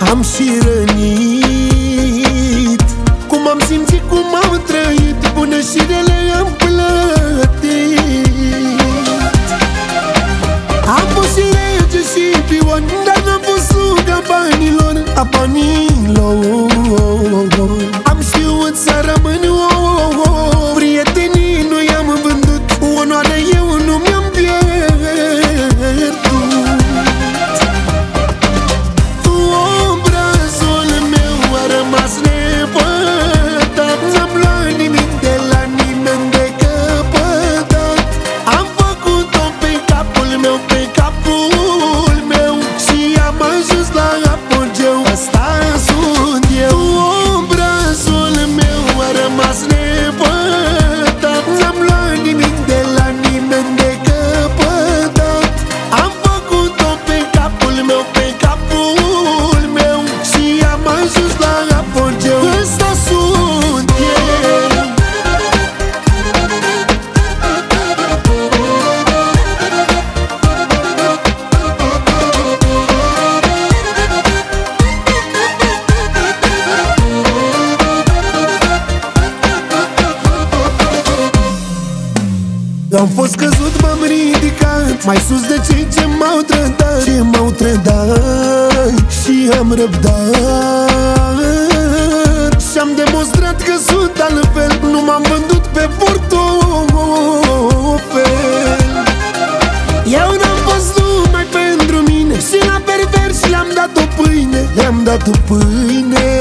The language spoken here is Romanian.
am și rănit. Cum am simțit, cum am trăit, bune și rele am plătit. Am fost și rege și pion, dar n-am fost sluga banilor, a banilor. Am știut să rămân prietenii nu i-am vândut, onoarea eu nu mi-am pierdut. Obrazul meu a rămas nepătat, n-am luat nimic de la nimeni de căpătat. Am făcut-o pe capul meu, pe capul meu, și am ajuns la apogeu, asta sunt eu. Obrazul meu a rămas nepătat, n-am luat nimic de la nimeni de căpătat. Am făcut-o pe capul meu, pe capul meu, și am ajuns la apogeu, ăsta sunt eu. Am fost căzut, m-am ridicat mai sus de cei ce m-au trădat, ce m-au trădat, și am răbdat. Și-am demonstrat că sunt altfel, nu m-am vândut pe portofel. Eu n-am fost numai pentru mine, și la perversi le-am dat o pâine, le-am dat o pâine.